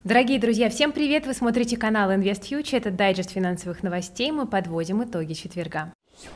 Дорогие друзья, всем привет! Вы смотрите канал Invest Future, это дайджест финансовых новостей, мы подводим итоги четверга.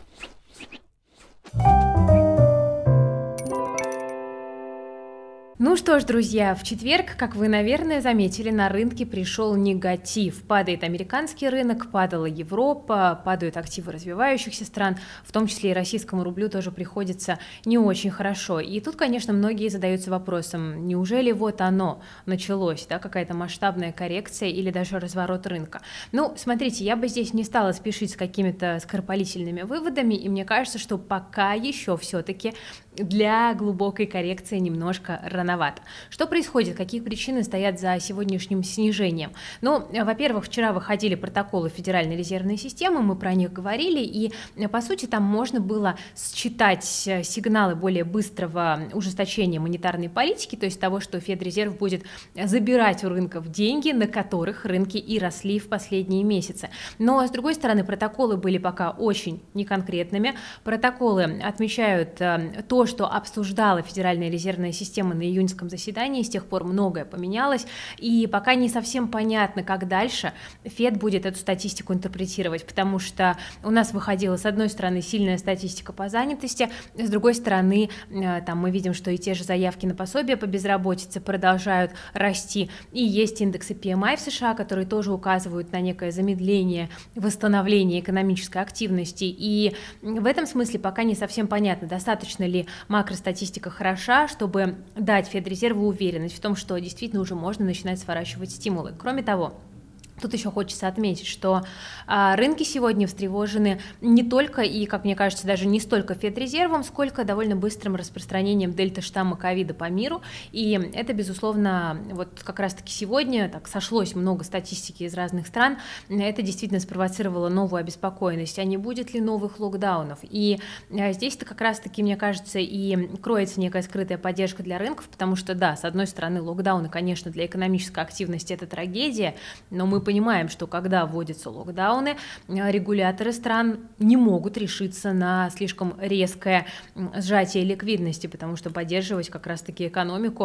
Ну что ж, друзья, в четверг, как вы, наверное, заметили, на рынке пришел негатив. Падает американский рынок, падала Европа, падают активы развивающихся стран, в том числе и российскому рублю тоже приходится не очень хорошо. И тут, конечно, многие задаются вопросом, неужели вот оно началось, да, какая-то масштабная коррекция или даже разворот рынка. Ну, смотрите, я бы здесь не стала спешить с какими-то скоропалительными выводами, и мне кажется, что пока еще все-таки для глубокой коррекции немножко рановато. Что происходит? Какие причины стоят за сегодняшним снижением? Ну, во-первых, вчера выходили протоколы Федеральной резервной системы, мы про них говорили, и, по сути, там можно было считать сигналы более быстрого ужесточения монетарной политики, то есть того, что Федрезерв будет забирать у рынков деньги, на которых рынки и росли в последние месяцы. Но, с другой стороны, протоколы были пока очень неконкретными. Протоколы отмечают то, что обсуждала Федеральная резервная система на июньском заседании, с тех пор многое поменялось, и пока не совсем понятно, как дальше Фед будет эту статистику интерпретировать, потому что у нас выходила, с одной стороны, сильная статистика по занятости, с другой стороны, там мы видим, что и те же заявки на пособия по безработице продолжают расти, и есть индексы PMI в США, которые тоже указывают на некое замедление, восстановление экономической активности, и в этом смысле пока не совсем понятно, достаточно ли макростатистика хороша, чтобы дать Федрезерву уверенность в том, что действительно уже можно начинать сворачивать стимулы. Кроме того, тут еще хочется отметить, что рынки сегодня встревожены не только и, как мне кажется, даже не столько Федрезервом, сколько довольно быстрым распространением дельта-штамма ковида по миру. И это, безусловно, вот как раз-таки сегодня так сошлось много статистики из разных стран. Это действительно спровоцировало новую обеспокоенность. А не будет ли новых локдаунов? И здесь-то как раз-таки, мне кажется, и кроется некая скрытая поддержка для рынков, потому что, да, с одной стороны, локдауны, конечно, для экономической активности это трагедия, но мы понимаем, что когда вводятся локдауны, регуляторы стран не могут решиться на слишком резкое сжатие ликвидности, потому что поддерживать как раз-таки экономику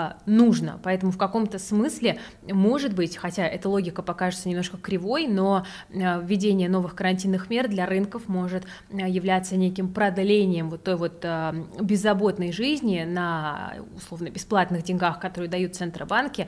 нужно. Поэтому в каком-то смысле, может быть, хотя эта логика покажется немножко кривой, но введение новых карантинных мер для рынков может являться неким продлением вот той вот беззаботной жизни на условно бесплатных деньгах, которые дают центробанки,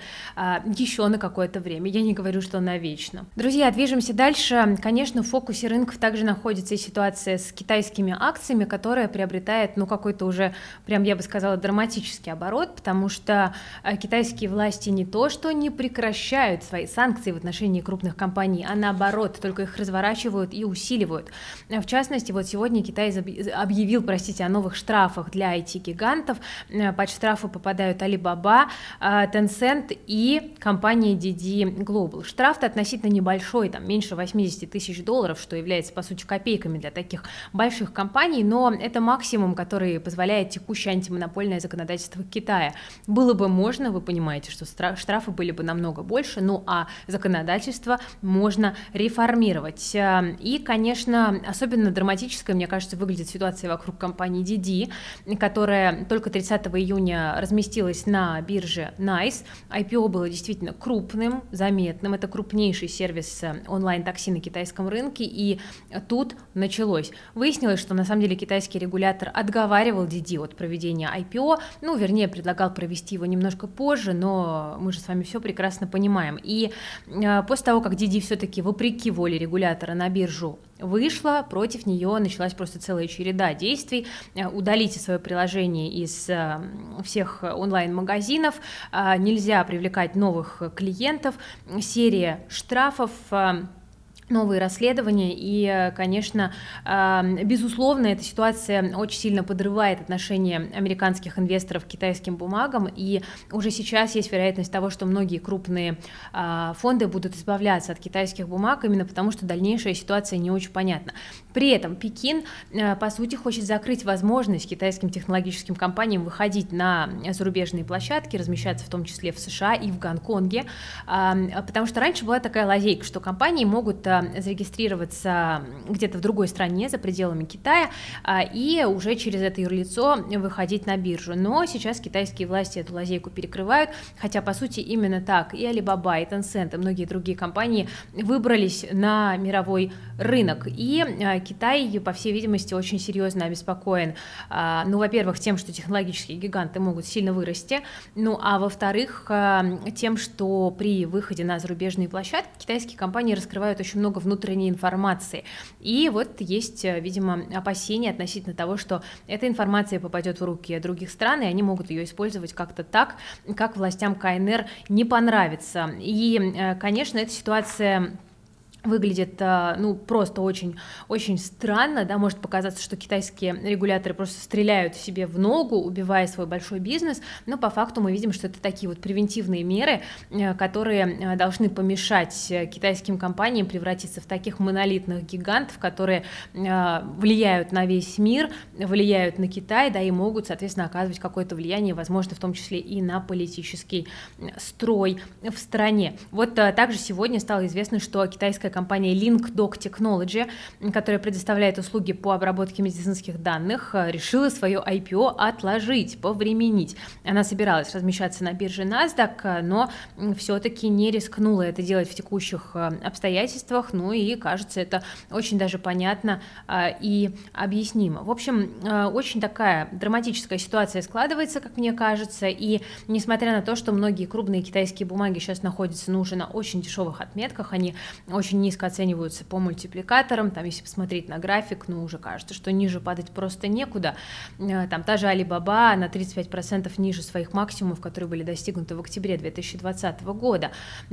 еще на какое-то время. Я не говорю, что навечно. Друзья, движемся дальше. Конечно, в фокусе рынков также находится и ситуация с китайскими акциями, которая приобретает, ну, какой-то уже, прям я бы сказала, драматический оборот, потому что китайские власти не то, что не прекращают свои санкции в отношении крупных компаний, а наоборот, только их разворачивают и усиливают. В частности, вот сегодня Китай объявил, о новых штрафах для IT-гигантов. Под штрафы попадают Alibaba, Tencent и компания Didi Global. Штраф-то относительно небольшой, там меньше 80 тысяч долларов, что является, по сути, копейками для таких больших компаний, но это максимум, который позволяет текущее антимонопольное законодательство Китая. Было бы можно, вы понимаете, что штрафы были бы намного больше, ну а законодательство можно реформировать. И, конечно, особенно драматической, мне кажется, выглядит ситуация вокруг компании Didi, которая только 30 июня разместилась на бирже NYSE. IPO было действительно крупным, заметным. Это крупнейший сервис онлайн-такси на китайском рынке, и тут началось. Выяснилось, что на самом деле китайский регулятор отговаривал Didi от проведения IPO, ну, вернее, предлагал провести его немножко позже, но мы же с вами все прекрасно понимаем. И после того, как Didi все-таки, вопреки воле регулятора, на биржу вышла, против нее началась просто целая череда действий. Удалите свое приложение из всех онлайн-магазинов, нельзя привлекать новых клиентов, серия штрафов, новые расследования, и, конечно, безусловно, эта ситуация очень сильно подрывает отношение американских инвесторов к китайским бумагам, и уже сейчас есть вероятность того, что многие крупные фонды будут избавляться от китайских бумаг, именно потому что дальнейшая ситуация не очень понятна. При этом Пекин, по сути, хочет закрыть возможность китайским технологическим компаниям выходить на зарубежные площадки, размещаться в том числе в США и в Гонконге, потому что раньше была такая лазейка, что компании могут зарегистрироваться где-то в другой стране, за пределами Китая, и уже через это юрлицо выходить на биржу. Но сейчас китайские власти эту лазейку перекрывают, хотя, по сути, именно так и Alibaba, и Tencent, и многие другие компании выбрались на мировой рынок. И Китай, по всей видимости, очень серьезно обеспокоен, во-первых, тем, что технологические гиганты могут сильно вырасти, а во-вторых, тем, что при выходе на зарубежные площадки китайские компании раскрывают очень много внутренней информации. И вот есть, видимо, опасения относительно того, что эта информация попадет в руки других стран, и они могут ее использовать как-то так, как властям КНР не понравится. И, конечно, эта ситуация выглядит, просто очень, очень странно, да, может показаться, что китайские регуляторы просто стреляют себе в ногу, убивая свой большой бизнес, но по факту мы видим, что это такие вот превентивные меры, которые должны помешать китайским компаниям превратиться в таких монолитных гигантов, которые влияют на весь мир, влияют на Китай, да, и могут, соответственно, оказывать какое-то влияние, возможно, в том числе и на политический строй в стране. Вот также сегодня стало известно, что китайская компания LinkDoc Technology, которая предоставляет услуги по обработке медицинских данных, решила свое IPO отложить, повременить. Она собиралась размещаться на бирже NASDAQ, но все-таки не рискнула это делать в текущих обстоятельствах, и кажется, это очень даже понятно и объяснимо. В общем, очень такая драматическая ситуация складывается, как мне кажется, и несмотря на то, что многие крупные китайские бумаги сейчас находятся уже на очень дешевых отметках, они очень низко оцениваются по мультипликаторам, там, если посмотреть на график, уже кажется, что ниже падать просто некуда. Там та же Alibaba на 35% ниже своих максимумов, которые были достигнуты в октябре 2020 года.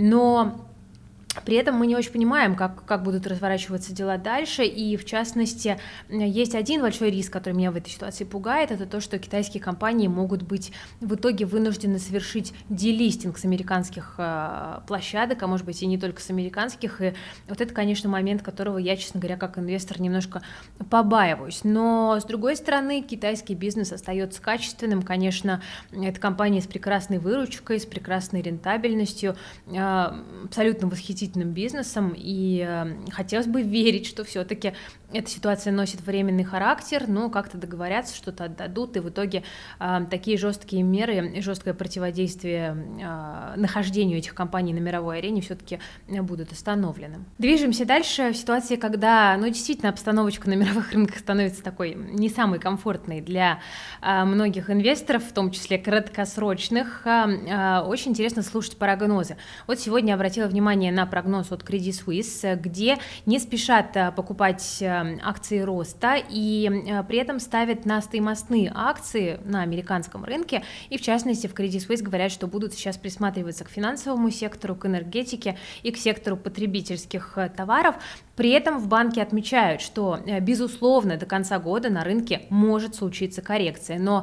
Но при этом мы не очень понимаем, как будут разворачиваться дела дальше, и в частности есть один большой риск, который меня в этой ситуации пугает, это то, что китайские компании могут быть в итоге вынуждены совершить делистинг с американских площадок, а может быть и не только с американских, и вот это, конечно, момент, которого я, честно говоря, как инвестор немножко побаиваюсь. Но, с другой стороны, китайский бизнес остается качественным, конечно, это компания с прекрасной выручкой, с прекрасной рентабельностью, абсолютно восхитительным бизнесом, и хотелось бы верить, что все-таки эта ситуация носит временный характер, но как-то договорятся, что-то отдадут, и в итоге такие жесткие меры и жесткое противодействие нахождению этих компаний на мировой арене все-таки будут остановлены. Движемся дальше в ситуации, когда, действительно, обстановочка на мировых рынках становится такой не самой комфортной для многих инвесторов, в том числе краткосрочных. Очень интересно слушать прогнозы. Вот сегодня я обратила внимание на прогноз от Credit Suisse, где не спешат покупать акции роста и при этом ставят на стоимостные акции на американском рынке, и в частности в Credit Suisse говорят, что будут сейчас присматриваться к финансовому сектору, к энергетике и к сектору потребительских товаров. При этом в банке отмечают, что, безусловно, до конца года на рынке может случиться коррекция, но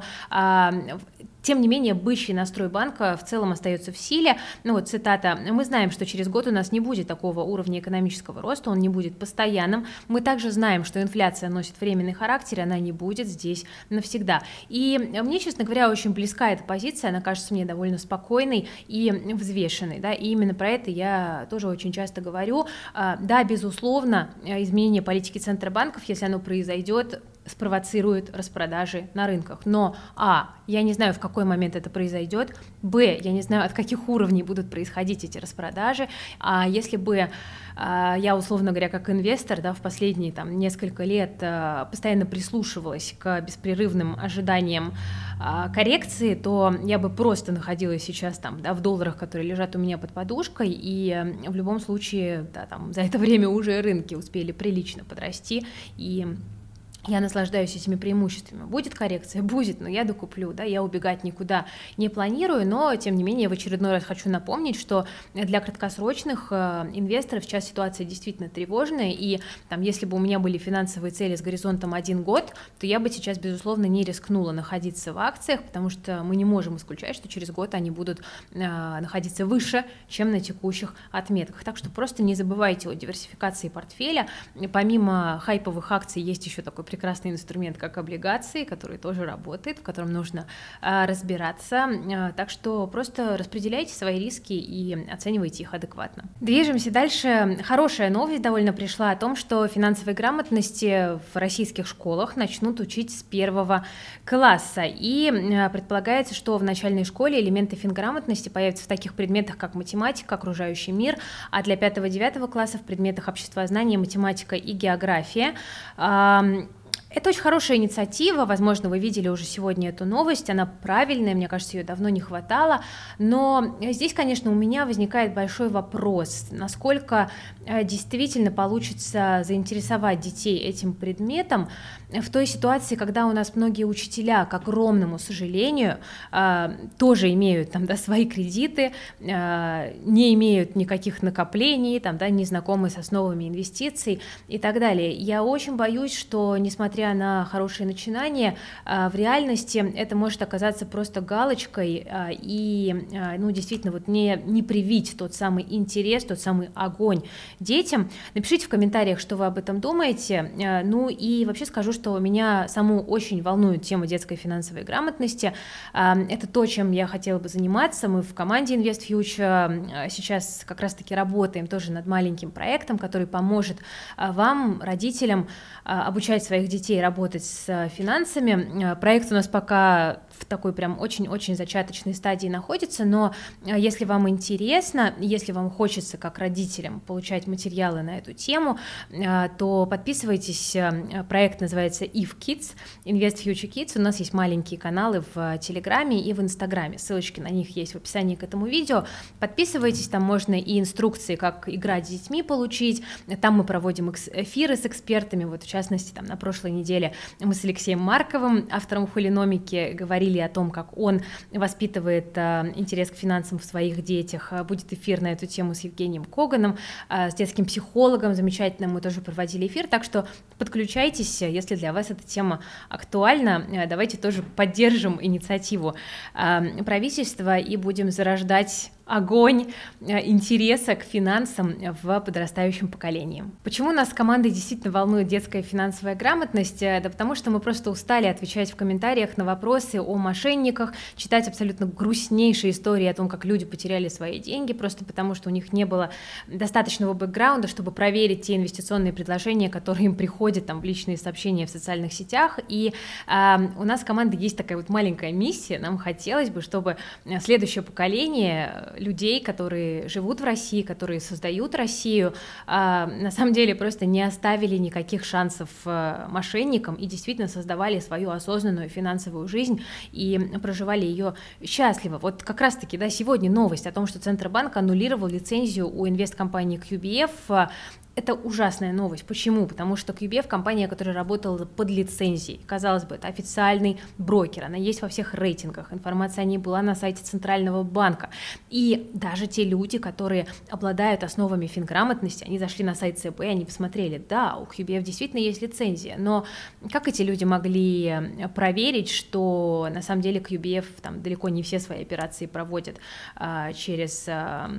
тем не менее, бычий настрой банка в целом остается в силе. Цитата: «Мы знаем, что через год у нас не будет такого уровня экономического роста, он не будет постоянным. Мы также знаем, что инфляция носит временный характер, и она не будет здесь навсегда». И мне, честно говоря, очень близка эта позиция, она кажется мне довольно спокойной и взвешенной. Да? И именно про это я тоже очень часто говорю. Да, безусловно, изменение политики Центробанков, если оно произойдет, спровоцирует распродажи на рынках. Но я не знаю, в какой момент это произойдет, я не знаю, от каких уровней будут происходить эти распродажи, если бы я, условно говоря, как инвестор, в последние несколько лет постоянно прислушивалась к беспрерывным ожиданиям коррекции, то я бы просто находилась сейчас в долларах, которые лежат у меня под подушкой, и в любом случае за это время уже рынки успели прилично подрасти, и я наслаждаюсь этими преимуществами. Будет коррекция? Будет, но я докуплю, я убегать никуда не планирую, но, тем не менее, в очередной раз хочу напомнить, что для краткосрочных инвесторов сейчас ситуация действительно тревожная, и если бы у меня были финансовые цели с горизонтом 1 год, то я бы сейчас, безусловно, не рискнула находиться в акциях, потому что мы не можем исключать, что через год они будут находиться выше, чем на текущих отметках. Так что просто не забывайте о диверсификации портфеля. Помимо хайповых акций есть еще такой прекрасный инструмент, как облигации, который тоже работает, в котором нужно разбираться. Так что просто распределяйте свои риски и оценивайте их адекватно. Движемся дальше. Хорошая новость довольно пришла о том, что финансовой грамотности в российских школах начнут учить с 1 класса. И предполагается, что в начальной школе элементы финграмотности появятся в таких предметах, как математика, окружающий мир, а для 5-9 класса в предметах обществознания, математика и география. Это очень хорошая инициатива, возможно, вы видели уже сегодня эту новость, она правильная, мне кажется, ее давно не хватало, но здесь, конечно, у меня возникает большой вопрос, насколько действительно получится заинтересовать детей этим предметом в той ситуации, когда у нас многие учителя, к огромному сожалению, тоже имеют там, да, свои кредиты, не имеют никаких накоплений, там, да, не знакомы с основами инвестиций и так далее. Я очень боюсь, что, несмотря на хорошие начинания, в реальности это может оказаться просто галочкой и, ну, действительно, вот не привить тот самый интерес, тот самый огонь детям. Напишите в комментариях, что вы об этом думаете. Ну и вообще скажу, что меня саму очень волнует тема детской финансовой грамотности. Это то, чем я хотела бы заниматься. Мы в команде InvestFuture сейчас как раз-таки работаем тоже над маленьким проектом, который поможет вам, родителям, обучать своих детей работать с финансами. Проект у нас пока в такой прям очень-очень зачаточной стадии находится, но если вам интересно, если вам хочется как родителям получать материалы на эту тему, то подписывайтесь. Проект называется IF-Kids, InvestFuture Kids. У нас есть маленькие каналы в Телеграме и в Инстаграме. Ссылочки на них есть в описании к этому видео. Подписывайтесь, там можно и инструкции, как играть с детьми, получить. Там мы проводим эфиры с экспертами. Вот в частности, там на прошлой неделе мы с Алексеем Марковым, автором Хулиномики, говорили о том, как он воспитывает интерес к финансам в своих детях. Будет эфир на эту тему с Евгением Коганом, с детским психологом замечательным мы тоже проводили эфир, так что подключайтесь, если для вас эта тема актуальна. Давайте тоже поддержим инициативу правительства и будем зарождать огонь интереса к финансам в подрастающем поколении. Почему нас с командой действительно волнует детская финансовая грамотность? Да потому что мы просто устали отвечать в комментариях на вопросы о мошенниках, читать абсолютно грустнейшие истории о том, как люди потеряли свои деньги, просто потому что у них не было достаточного бэкграунда, чтобы проверить те инвестиционные предложения, которые им приходят там в личные сообщения в социальных сетях. И у нас с командой есть такая вот маленькая миссия. Нам хотелось бы, чтобы следующее поколение людей, которые живут в России, которые создают Россию, на самом деле просто не оставили никаких шансов мошенникам и действительно создавали свою осознанную финансовую жизнь и проживали ее счастливо. Вот как раз-таки, да, сегодня новость о том, что Центробанк аннулировал лицензию у инвесткомпании QBF. Это ужасная новость. Почему? Потому что QBF — компания, которая работала под лицензией. Казалось бы, это официальный брокер, она есть во всех рейтингах, информация о ней была на сайте Центрального банка. И даже те люди, которые обладают основами финграмотности, они зашли на сайт ЦБ, они посмотрели, да, у QBF действительно есть лицензия, но как эти люди могли проверить, что на самом деле QBF там далеко не все свои операции проводят через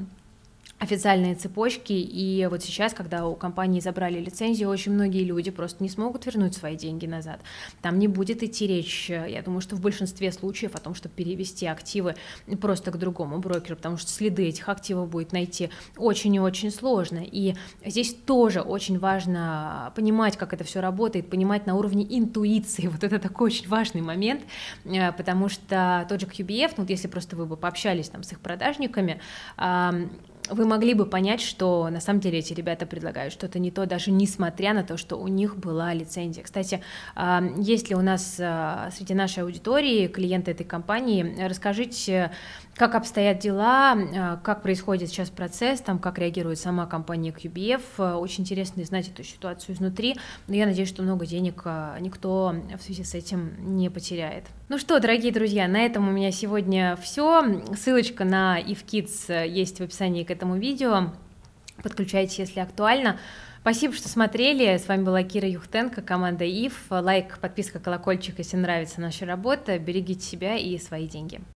официальные цепочки, и вот сейчас, когда у компании забрали лицензию, очень многие люди просто не смогут вернуть свои деньги назад. Там не будет идти речь, я думаю, что в большинстве случаев о том, чтобы перевести активы просто к другому брокеру, потому что следы этих активов будет найти очень и очень сложно. И здесь тоже очень важно понимать, как это все работает, понимать на уровне интуиции. Вот это такой очень важный момент, потому что тот же QBF, ну вот если просто вы бы пообщались там с их продажниками, вы могли бы понять, что на самом деле эти ребята предлагают что-то не то, даже несмотря на то, что у них была лицензия. Кстати, есть ли у нас среди нашей аудитории клиенты этой компании, расскажите, как обстоят дела, как происходит сейчас процесс, там, как реагирует сама компания QBF. Очень интересно знать эту ситуацию изнутри, но я надеюсь, что много денег никто в связи с этим не потеряет. Ну что, дорогие друзья, на этом у меня сегодня все. Ссылочка на IF-Kids есть в описании к этому видео. Подключайтесь, если актуально. Спасибо, что смотрели. С вами была Кира Юхтенко, команда IF. Лайк, подписка, колокольчик, если нравится наша работа. Берегите себя и свои деньги.